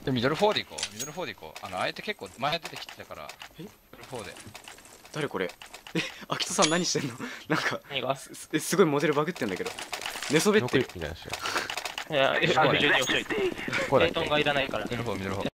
で、ミドル4で行こう。ミドル4で行こう。相手結構前出てきてたから、ミドル4で。 誰これ？アキトさん何してんの？なんか、 何がすごいモデルバグってんだけど。寝そべってる。 いや、F12 押しといて。ペイトンがいらないから。 ミドル4、ミドル4。